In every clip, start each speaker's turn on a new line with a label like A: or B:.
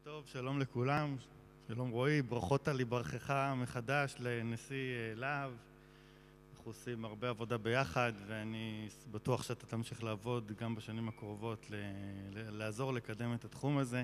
A: טוב, שלום לכולם, שלום רועי, ברכות על היבחרך מחדש לנשיא להב. אנחנו עושים הרבה עבודה ביחד ואני בטוח שאתה תמשיך לעבוד גם בשנים הקרובות לעזור לקדם את התחום הזה.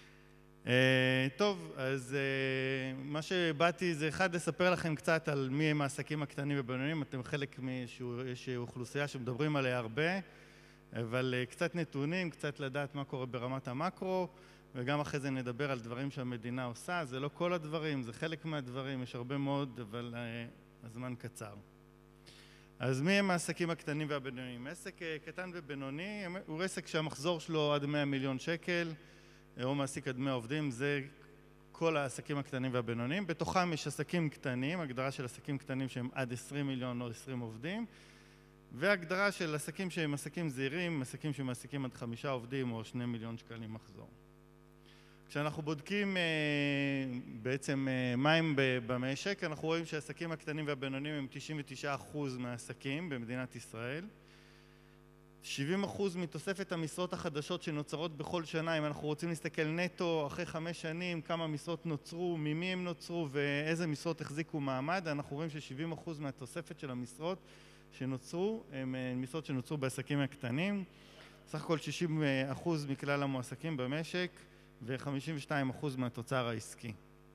A: טוב, אז מה שבאתי זה אחד לספר לכם קצת על מי הם העסקים הקטנים ובינוניים. אתם חלק מאיזושהי אוכלוסייה שמדברים עליה הרבה, אבל קצת נתונים, קצת לדעת מה קורה ברמת המקרו, וגם אחרי זה נדבר על דברים שהמדינה עושה. זה לא כל הדברים, זה חלק מהדברים, יש הרבה מאוד, אבל הזמן קצר. אז מי הם העסקים הקטנים והבינוניים? עסק קטן ובינוני הוא עסק שהמחזור שלו עד 100 מיליון שקל, או מעסיק עד 100 עובדים, זה כל העסקים הקטנים והבינוניים. בתוכם יש עסקים קטנים, הגדרה של עסקים קטנים שהם עד 20 מיליון או 20 עובדים, והגדרה של עסקים שהם עסקים זעירים, עסקים שמעסיקים עד 5 עובדים או 2 מיליון שקלים מחזור. כשאנחנו בודקים בעצם מה הם במשק, אנחנו רואים שהעסקים הקטנים והבינוניים הם 99% מהעסקים במדינת ישראל. 70% מתוספת המשרות החדשות שנוצרות בכל שנה. אם אנחנו רוצים להסתכל נטו אחרי 5 שנים, כמה משרות נוצרו, ממי הם נוצרו ואיזה משרות החזיקו מעמד, אנחנו רואים ש70% מהתוספת של המשרות שנוצרו הם משרות שנוצרו בעסקים הקטנים. סך הכל 60% מכלל המועסקים במשק ו-52% מהתוצר העסקי.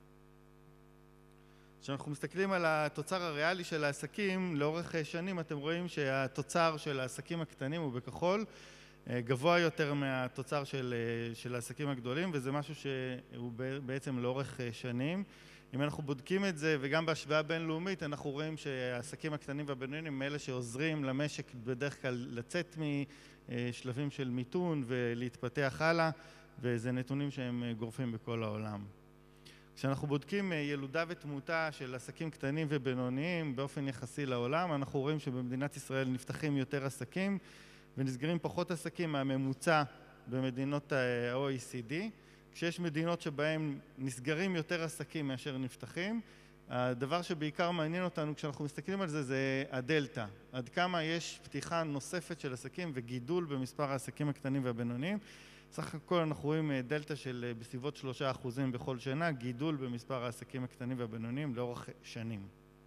A: כשאנחנו מסתכלים על התוצר הריאלי של העסקים, לאורך שנים אתם רואים שהתוצר של העסקים הקטנים הוא בכחול, גבוה יותר מהתוצר של העסקים הגדולים, וזה משהו שהוא בעצם לאורך שנים. אם אנחנו בודקים את זה, וגם בהשוואה בינלאומית, אנחנו רואים שהעסקים הקטנים והבינוניים הם אלה שעוזרים למשק בדרך כלל לצאת משלבים של מיתון ולהתפתח הלאה, וזה נתונים שהם גורפים בכל העולם. כשאנחנו בודקים ילודה ותמותה של עסקים קטנים ובינוניים באופן יחסי לעולם, אנחנו רואים שבמדינת ישראל נפתחים יותר עסקים ונסגרים פחות עסקים מהממוצע במדינות ה-OECD. כשיש מדינות שבהן נסגרים יותר עסקים מאשר נפתחים, הדבר שבעיקר מעניין אותנו כשאנחנו מסתכלים על זה זה הדלטה. עד כמה יש פתיחה נוספת של עסקים וגידול במספר העסקים הקטנים והבינוניים. סך הכל אנחנו רואים דלטה של בסביבות 3% בכל שנה, גידול במספר העסקים הקטנים והבינוניים לאורך שנים.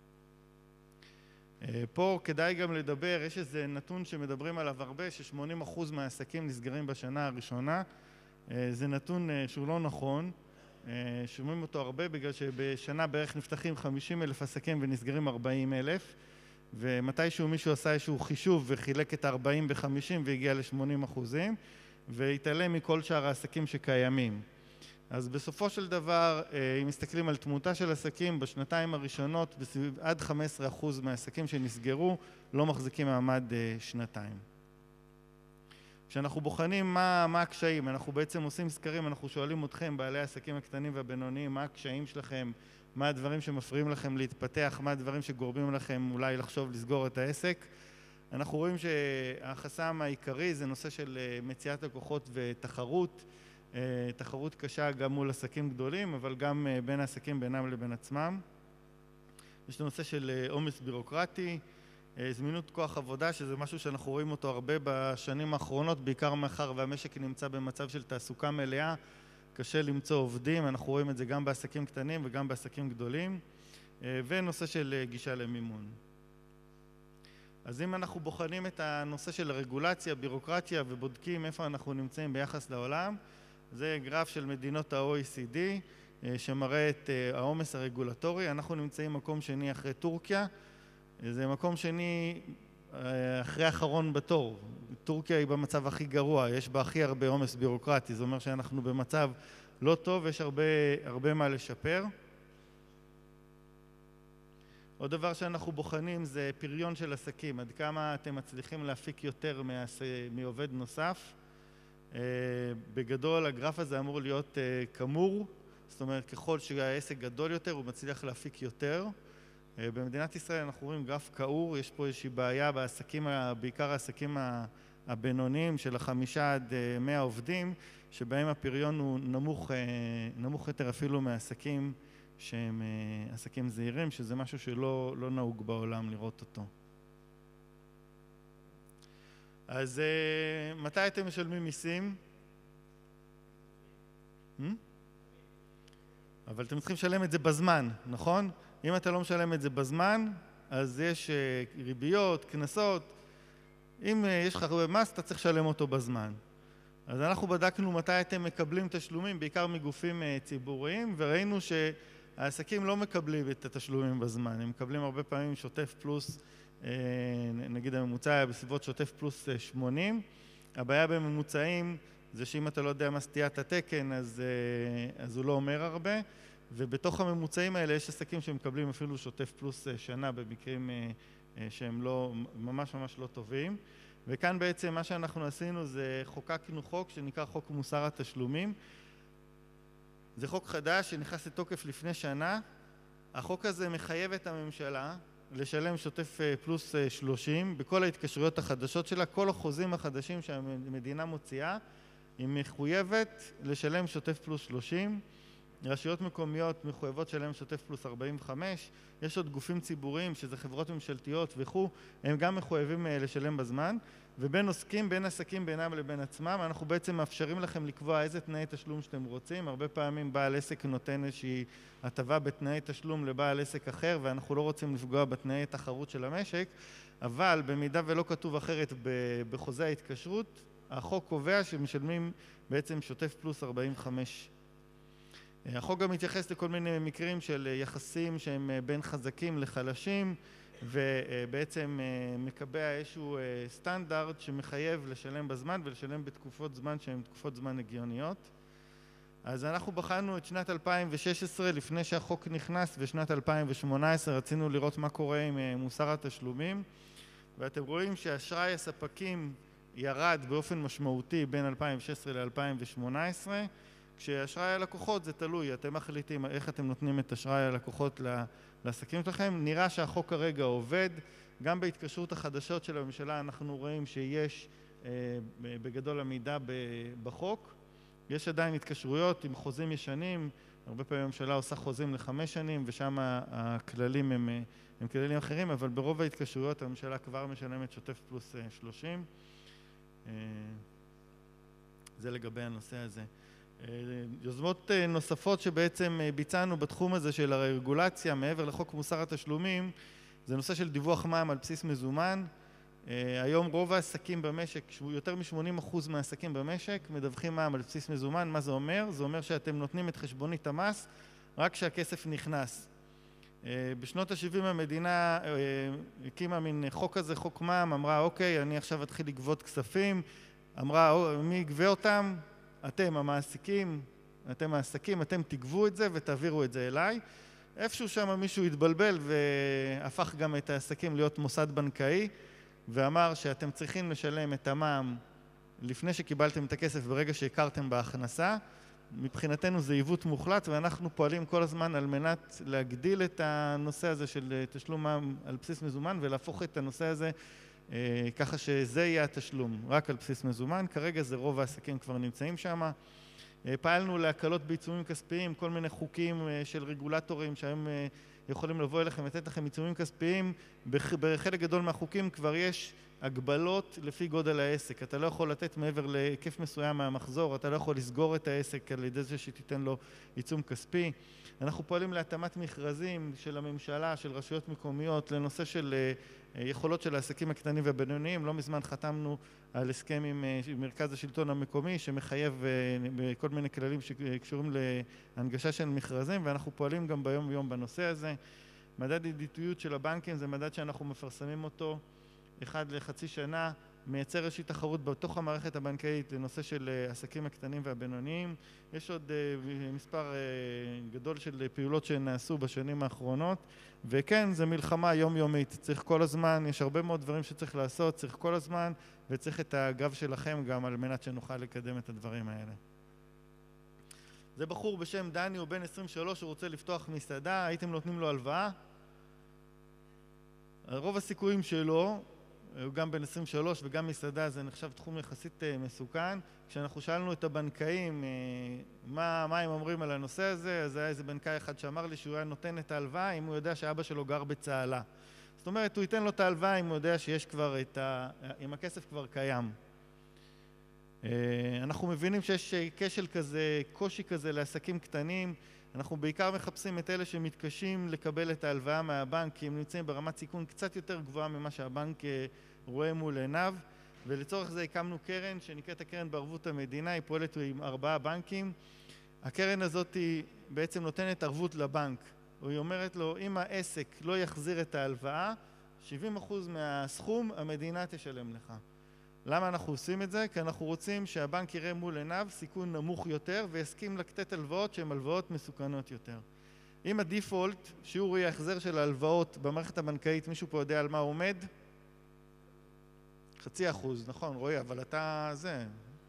A: פה כדאי גם לדבר, יש איזה נתון שמדברים עליו הרבה, ש80% מהעסקים נסגרים בשנה הראשונה. זה נתון שהוא לא נכון, שומעים אותו הרבה בגלל שבשנה בערך נפתחים 50,000 עסקים ונסגרים 40,000, ומתישהו מישהו עשה איזשהו חישוב וחילק את 40 ב-50 והגיע ל-80%, והתעלם מכל שאר העסקים שקיימים. אז בסופו של דבר, אם מסתכלים על תמותה של עסקים, בשנתיים הראשונות עד 15% מהעסקים שנסגרו לא מחזיקים מעמד שנתיים. כשאנחנו בוחנים מה הקשיים, אנחנו בעצם עושים סקרים, אנחנו שואלים אתכם, בעלי העסקים הקטנים והבינוניים, מה הקשיים שלכם, מה הדברים שמפריעים לכם להתפתח, מה הדברים שגורמים לכם אולי לחשוב לסגור את העסק. אנחנו רואים שהחסם העיקרי זה נושא של מציאת לקוחות ותחרות, תחרות קשה גם מול עסקים גדולים, אבל גם בין העסקים בינם לבין עצמם. יש נושא של עומס בירוקרטי, זמינות כוח עבודה, שזה משהו שאנחנו רואים אותו הרבה בשנים האחרונות, בעיקר מאחר והמשק נמצא במצב של תעסוקה מלאה, קשה למצוא עובדים, אנחנו רואים את זה גם בעסקים קטנים וגם בעסקים גדולים, ונושא של גישה למימון. אז אם אנחנו בוחנים את הנושא של הרגולציה, בירוקרטיה, ובודקים איפה אנחנו נמצאים ביחס לעולם, זה גרף של מדינות ה-OECD, שמראה את העומס הרגולטורי. אנחנו נמצאים מקום שני אחרי טורקיה, זה מקום שני אחרי האחרון בתור. טורקיה היא במצב הכי גרוע, יש בה הכי הרבה עומס בירוקרטי, זה אומר שאנחנו במצב לא טוב, יש הרבה מה לשפר. עוד דבר שאנחנו בוחנים זה פריון של עסקים, עד כמה אתם מצליחים להפיק יותר מעובד נוסף. בגדול הגרף הזה אמור להיות כמור, זאת אומרת ככל שהעסק גדול יותר הוא מצליח להפיק יותר. במדינת ישראל אנחנו רואים גרף כעור, יש פה איזושהי בעיה בעסקים, בעיקר העסקים הבינוניים של 5 עד 100 עובדים, שבהם הפריון הוא נמוך יותר אפילו מהעסקים שהם עסקים זעירים, שזה משהו שלא נהוג בעולם לראות אותו. אז מתי אתם משלמים מיסים? אבל אתם צריכים לשלם את זה בזמן, נכון? אם אתה לא משלם את זה בזמן, אז יש ריביות, קנסות. אם יש לך הרבה מס, אתה צריך לשלם אותו בזמן. אז אנחנו בדקנו מתי אתם מקבלים תשלומים, בעיקר מגופים ציבוריים, וראינו שהעסקים לא מקבלים את התשלומים בזמן. הם מקבלים הרבה פעמים שוטף פלוס, נגיד הממוצע היה בסביבות שוטף פלוס 80. הבעיה בממוצעים זה שאם אתה לא יודע מה סטיית התקן, אז הוא לא אומר הרבה. ובתוך הממוצעים האלה יש עסקים שמקבלים אפילו שוטף פלוס שנה במקרים שהם לא, ממש לא טובים. וכאן בעצם מה שאנחנו עשינו זה חוקקנו חוק שנקרא חוק מוסר התשלומים. זה חוק חדש שנכנס לתוקף לפני שנה. החוק הזה מחייב את הממשלה לשלם שוטף פלוס 30 בכל ההתקשרויות החדשות שלה. כל החוזים החדשים שהמדינה מוציאה היא מחויבת לשלם שוטף פלוס 30. רשויות מקומיות מחויבות שלהם שוטף פלוס 45, יש עוד גופים ציבוריים שזה חברות ממשלתיות וכו', הם גם מחויבים לשלם בזמן, ובין עוסקים, בין עסקים בינם לבין עצמם, אנחנו בעצם מאפשרים לכם לקבוע איזה תנאי תשלום שאתם רוצים. הרבה פעמים בעל עסק נותן איזושהי הטבה בתנאי תשלום לבעל עסק אחר, ואנחנו לא רוצים לפגוע בתנאי תחרות של המשק, אבל במידה ולא כתוב אחרת בחוזה ההתקשרות, החוק קובע שמשלמים בעצם שוטף פלוס 45. החוק גם מתייחס לכל מיני מקרים של יחסים שהם בין חזקים לחלשים, ובעצם מקבע איזשהו סטנדרט שמחייב לשלם בזמן ולשלם בתקופות זמן שהן תקופות זמן הגיוניות. אז אנחנו בחנו את שנת 2016 לפני שהחוק נכנס, ושנת 2018 רצינו לראות מה קורה עם מוסר התשלומים, ואתם רואים שאשראי הספקים ירד באופן משמעותי בין 2016 ל-2018, כשאשראי הלקוחות זה תלוי, אתם מחליטים איך אתם נותנים את אשראי הלקוחות לעסקים שלכם. נראה שהחוק כרגע עובד, גם בהתקשרות החדשות של הממשלה אנחנו רואים שיש בגדול עמידה בחוק. יש עדיין התקשרויות עם חוזים ישנים, הרבה פעמים הממשלה עושה חוזים ל5 שנים ושם הכללים הם כללים אחרים, אבל ברוב ההתקשרויות הממשלה כבר משלמת שוטף פלוס 30. זה לגבי הנושא הזה. יוזמות נוספות שבעצם ביצענו בתחום הזה של הרגולציה מעבר לחוק מוסר התשלומים זה נושא של דיווח מע"מ על בסיס מזומן. היום רוב העסקים במשק, יותר מ-80% מהעסקים במשק מדווחים מע"מ על בסיס מזומן. מה זה אומר? זה אומר שאתם נותנים את חשבונית המס רק כשהכסף נכנס. בשנות ה-70 המדינה הקימה מין חוק כזה, חוק מע"מ, אמרה אוקיי, אני עכשיו אתחיל לגבות כספים, אמרה מי יגבה אותם? אתם המעסיקים, אתם העסקים, אתם תגבו את זה ותעבירו את זה אליי. איפשהו שם מישהו התבלבל והפך גם את העסקים להיות מוסד בנקאי, ואמר שאתם צריכים לשלם את המע"מ לפני שקיבלתם את הכסף ברגע שהכרתם בהכנסה. מבחינתנו זה עיוות מוחלט, ואנחנו פועלים כל הזמן על מנת להגדיל את הנושא הזה של תשלום מע"מ על בסיס מזומן, ולהפוך את הנושא הזה ככה שזה יהיה התשלום, רק על בסיס מזומן. כרגע זה רוב העסקים כבר נמצאים שם. פעלנו להקלות בעיצומים כספיים, כל מיני חוקים של רגולטורים שהיום יכולים לבוא אליכם לתת לכם עיצומים כספיים. בחלק גדול מהחוקים כבר יש הגבלות לפי גודל העסק. אתה לא יכול לתת מעבר להיקף מסוים מהמחזור, אתה לא יכול לסגור את העסק על ידי זה שתיתן לו עיצום כספי. אנחנו פועלים להתאמת מכרזים של הממשלה, של רשויות מקומיות, לנושא של יכולות של העסקים הקטנים והבינוניים. לא מזמן חתמנו על הסכם עם מרכז השלטון המקומי שמחייב בכל מיני כללים שקשורים להנגשה של מכרזים, ואנחנו פועלים גם ביום יום בנושא הזה. מדד ידידותיות של הבנקים זה מדד שאנחנו מפרסמים אותו אחד לחצי שנה, מייצר איזושהי תחרות בתוך המערכת הבנקאית לנושא של עסקים הקטנים והבינוניים. יש עוד מספר גדול של פעולות שנעשו בשנים האחרונות, וכן, זה מלחמה יומיומית. צריך כל הזמן, יש הרבה מאוד דברים שצריך לעשות, צריך כל הזמן, וצריך את הגב שלכם גם על מנת שנוכל לקדם את הדברים האלה. זה בחור בשם דני, הוא בן 23, הוא רוצה לפתוח מסעדה, הייתם נותנים לו הלוואה? רוב הסיכויים שלו, הוא גם בן 23 וגם מסעדה, זה נחשב תחום יחסית מסוכן. כשאנחנו שאלנו את הבנקאים מה הם אומרים על הנושא הזה, אז היה איזה בנקאי אחד שאמר לי שהוא היה נותן את ההלוואה אם הוא יודע שאבא שלו גר בצהלה. זאת אומרת, הוא ייתן לו את ההלוואה אם הוא יודע שיש כבר אם הכסף כבר קיים. אנחנו מבינים שיש כשל כזה, קושי כזה לעסקים קטנים. אנחנו בעיקר מחפשים את אלה שמתקשים לקבל את ההלוואה מהבנק, כי הם נמצאים ברמת סיכון קצת יותר גבוהה ממה שהבנק רואה מול עיניו, ולצורך זה הקמנו קרן שנקראת הקרן בערבות המדינה, היא פועלת עם 4 בנקים. הקרן הזאת היא בעצם נותנת ערבות לבנק, היא אומרת לו, אם העסק לא יחזיר את ההלוואה, 70% מהסכום המדינה תשלם לך. למה אנחנו עושים את זה? כי אנחנו רוצים שהבנק יראה מול עיניו סיכון נמוך יותר ויסכים לתת הלוואות שהן הלוואות מסוכנות יותר. אם הדיפולט, שיעור ההחזר של ההלוואות במערכת הבנקאית, מישהו פה יודע על מה עומד? 0.5%, נכון רועי, אבל אתה זה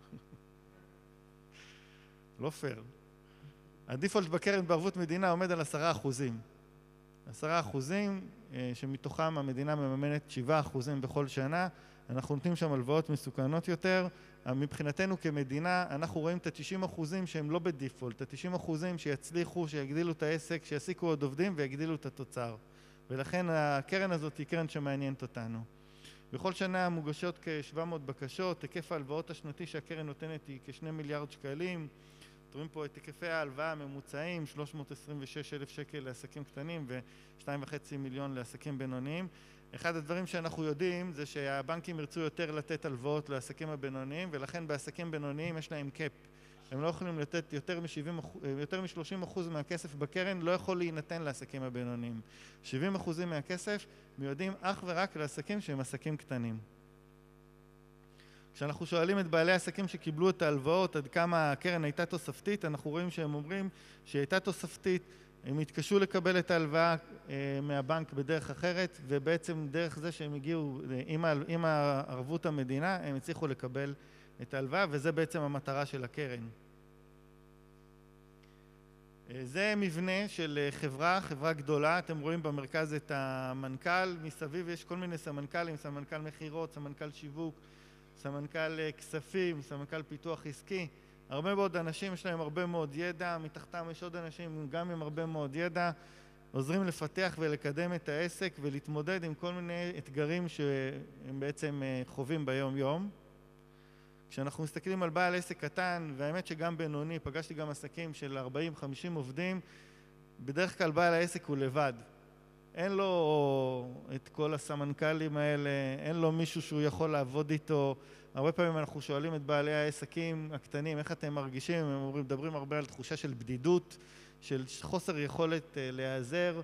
A: לא פייר. הדיפולט בקרן בערבות מדינה עומד על 10%. 10% שמתוכם המדינה מממנת 7% בכל שנה. אנחנו נותנים שם הלוואות מסוכנות יותר. מבחינתנו כמדינה אנחנו רואים את ה-90% שהם לא בדיפולט, ה-90% שיצליחו, שיגדילו את העסק, שיעסיקו עוד עובדים ויגדילו את התוצר. ולכן הקרן הזאת היא קרן שמעניינת אותנו. בכל שנה מוגשות כ-700 בקשות, היקף ההלוואות השנתי שהקרן נותנת היא כ2 מיליארד שקלים. רואים פה את היקפי ההלוואה הממוצעים, 326,000 שקל לעסקים קטנים ו2.5 מיליון לעסקים בינוניים. אחד הדברים שאנחנו יודעים זה שהבנקים ירצו יותר לתת הלוואות לעסקים הבינוניים, ולכן בעסקים בינוניים יש להם קאפ. הם לא יכולים לתת יותר מ-30% מהכסף בקרן, לא יכול להינתן לעסקים הבינוניים. 70% מהכסף מיועדים אך ורק לעסקים שהם עסקים קטנים. כשאנחנו שואלים את בעלי העסקים שקיבלו את ההלוואות עד כמה הקרן הייתה תוספתית, אנחנו רואים שהם אומרים שהיא הייתה תוספתית, הם התקשו לקבל את ההלוואה מהבנק בדרך אחרת, ובעצם דרך זה שהם הגיעו עם הערבות המדינה, הם הצליחו לקבל את ההלוואה, וזה בעצם המטרה של הקרן. זה מבנה של חברה גדולה, אתם רואים במרכז את המנכ"ל, מסביב יש כל מיני סמנכ"לים, סמנכ"ל מחירות, סמנכ"ל שיווק, סמנכ"ל כספים, סמנכ"ל פיתוח עסקי, הרבה מאוד אנשים, יש להם הרבה מאוד ידע, מתחתם יש עוד אנשים גם עם הרבה מאוד ידע, עוזרים לפתח ולקדם את העסק ולהתמודד עם כל מיני אתגרים שהם בעצם חווים ביום יום. כשאנחנו מסתכלים על בעל עסק קטן, והאמת שגם בינוני, פגשתי גם עסקים של 40-50 עובדים, בדרך כלל בעל העסק הוא לבד. אין לו את כל הסמנכ"לים האלה, אין לו מישהו שהוא יכול לעבוד איתו. הרבה פעמים אנחנו שואלים את בעלי העסקים הקטנים, איך אתם מרגישים? הם מדברים הרבה על תחושה של בדידות, של חוסר יכולת להיעזר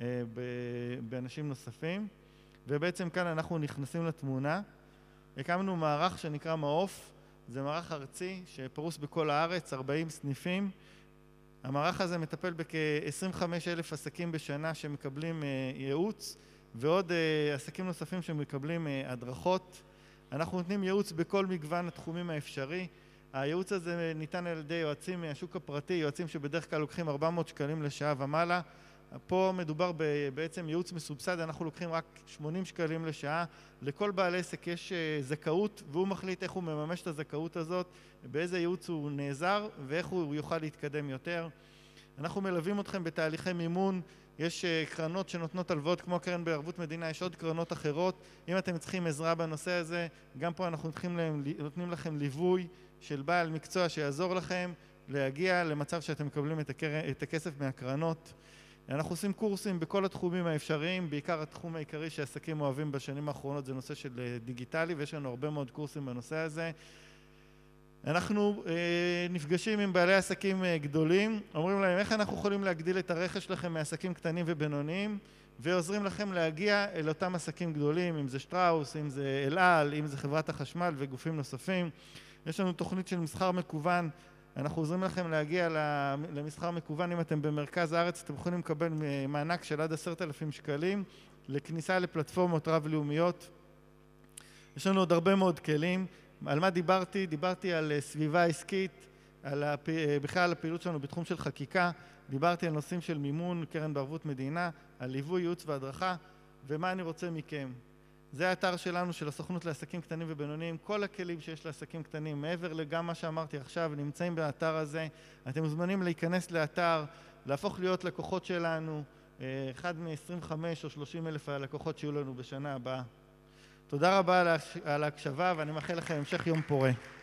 A: באנשים נוספים. ובעצם כאן אנחנו נכנסים לתמונה. הקמנו מערך שנקרא מעוף, זה מערך ארצי שפרוס בכל הארץ, 40 סניפים. המערך הזה מטפל בכ-25,000 עסקים בשנה שמקבלים ייעוץ, ועוד עסקים נוספים שמקבלים הדרכות. אנחנו נותנים ייעוץ בכל מגוון התחומים האפשרי. הייעוץ הזה ניתן על ידי יועצים מהשוק הפרטי, יועצים שבדרך כלל לוקחים 400 שקלים לשעה ומעלה. פה מדובר בעצם ייעוץ מסובסד, אנחנו לוקחים רק 80 שקלים לשעה. לכל בעל עסק יש זכאות, והוא מחליט איך הוא מממש את הזכאות הזאת, באיזה ייעוץ הוא נעזר ואיך הוא יוכל להתקדם יותר. אנחנו מלווים אתכם בתהליכי מימון, יש קרנות שנותנות הלוואות כמו הקרן בערבות מדינה, יש עוד קרנות אחרות. אם אתם צריכים עזרה בנושא הזה, גם פה אנחנו נותנים לכם ליווי של בעל מקצוע שיעזור לכם להגיע למצב שאתם מקבלים את הכסף מהקרנות. אנחנו עושים קורסים בכל התחומים האפשריים, בעיקר התחום העיקרי שעסקים אוהבים בשנים האחרונות זה נושא של דיגיטלי, ויש לנו הרבה מאוד קורסים בנושא הזה. אנחנו נפגשים עם בעלי עסקים גדולים, אומרים להם איך אנחנו יכולים להגדיל את הרכש שלכם מעסקים קטנים ובינוניים, ועוזרים לכם להגיע אל אותם עסקים גדולים, אם זה שטראוס, אם זה אל על, אם זה חברת החשמל וגופים נוספים. יש לנו תוכנית של מסחר מקוון, אנחנו עוזרים לכם להגיע למסחר מקוון. אם אתם במרכז הארץ, אתם יכולים לקבל מענק של עד 10,000 שקלים לכניסה לפלטפורמות רב-לאומיות. יש לנו עוד הרבה מאוד כלים. על מה דיברתי? דיברתי על סביבה עסקית, בכלל על הפעילות שלנו בתחום של חקיקה, דיברתי על נושאים של מימון, קרן בערבות מדינה, על ליווי, ייעוץ והדרכה, ומה אני רוצה מכם. זה האתר שלנו של הסוכנות לעסקים קטנים ובינוניים, כל הכלים שיש לעסקים קטנים, מעבר לגם מה שאמרתי עכשיו, נמצאים באתר הזה. אתם מוזמנים להיכנס לאתר, להפוך להיות לקוחות שלנו, אחד מ-25 או 30 אלף הלקוחות שיהיו לנו בשנה הבאה. תודה רבה על ההקשבה, ואני מאחל לכם המשך יום פורה.